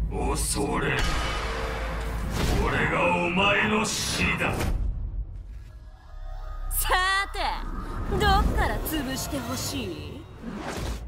恐れる。これがお前の死だ。 さて、どっから潰してほしい？